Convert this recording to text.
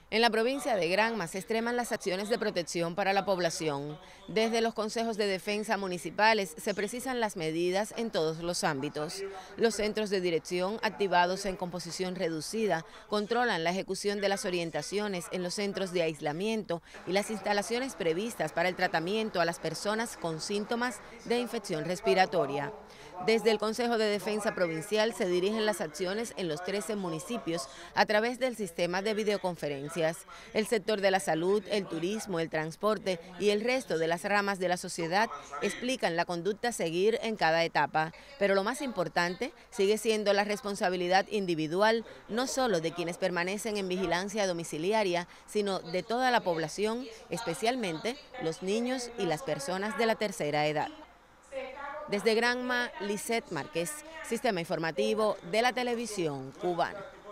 En la provincia de Granma se extreman las acciones de protección para la población. Desde los consejos de defensa municipales se precisan las medidas en todos los ámbitos. Los centros de dirección, activados en composición reducida, controlan la ejecución de las orientaciones en los centros de aislamiento y las instalaciones previstas para el tratamiento a las personas con síntomas de infección respiratoria. Desde el Consejo de Defensa Provincial se dirigen las acciones en los 13 municipios a través del sistema de videoconferencias. El sector de la salud, el turismo, el transporte y el resto de las ramas de la sociedad explican la conducta a seguir en cada etapa. Pero lo más importante sigue siendo la responsabilidad individual, no solo de quienes permanecen en vigilancia domiciliaria, sino de toda la población, especialmente los niños y las personas de la tercera edad. Desde Granma, Lisette Márquez, Sistema Informativo de la Televisión Cubana.